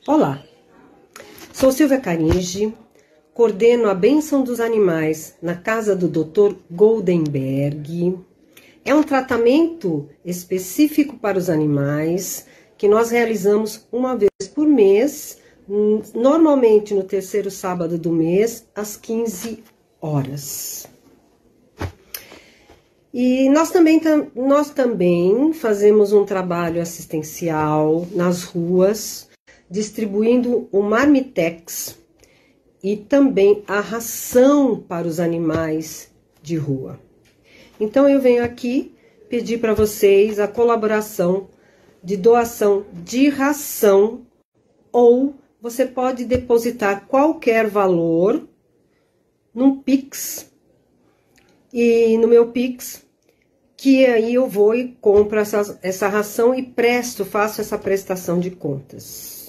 Olá, sou Silvia Caringi, coordeno a Bênção dos Animais na casa do Dr. Goldenberg. É um tratamento específico para os animais que nós realizamos uma vez por mês, normalmente no terceiro sábado do mês, às 15 horas. E nós também fazemos um trabalho assistencial nas ruas, distribuindo o Marmitex e também a ração para os animais de rua. Então eu venho aqui pedir para vocês a colaboração de doação de ração, ou você pode depositar qualquer valor num Pix, e no meu Pix, que aí eu vou e compro essa ração e faço essa prestação de contas.